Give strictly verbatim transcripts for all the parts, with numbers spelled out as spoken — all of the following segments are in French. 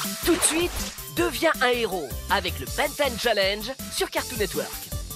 Tout de suite, deviens un héros avec le Ben dix Challenge sur Cartoon Network.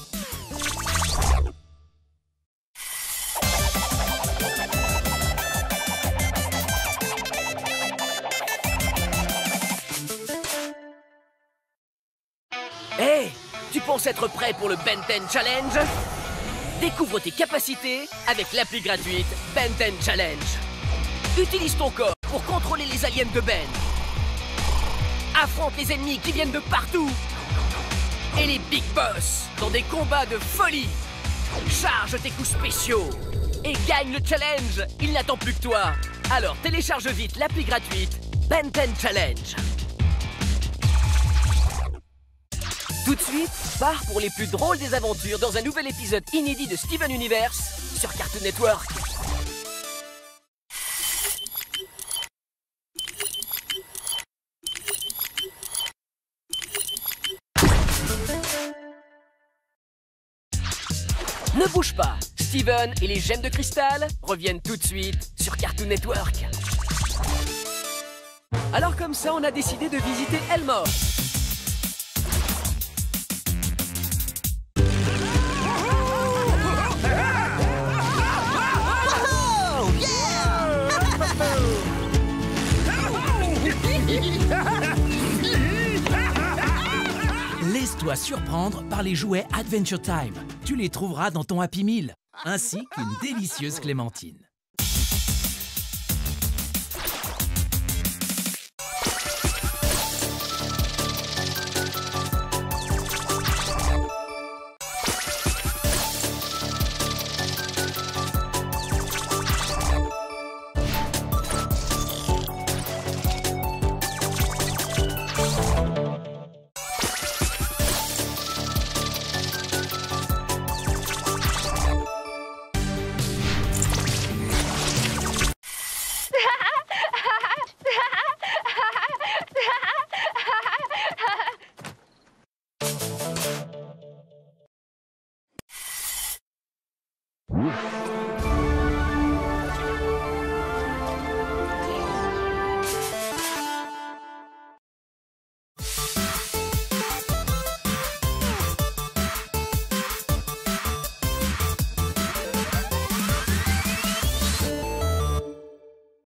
Hé, hey, tu penses être prêt pour le Ben dix Challenge? Découvre tes capacités avec l'appli gratuite Ben dix Challenge. Utilise ton corps pour contrôler les aliens de Ben. Affronte les ennemis qui viennent de partout. Et les Big Boss dans des combats de folie. Charge tes coups spéciaux et gagne le challenge. Il n'attend plus que toi. Alors télécharge vite l'appli gratuite Ben dix Challenge. Tout de suite, pars pour les plus drôles des aventures dans un nouvel épisode inédit de Steven Universe sur Cartoon Network. Ne bouge pas, Steven et les gemmes de cristal reviennent tout de suite sur Cartoon Network. Alors comme ça, on a décidé de visiter Elmore. Laisse-toi surprendre par les jouets Adventure Time. Tu les trouveras dans ton Happy Meal, ainsi qu'une délicieuse clémentine.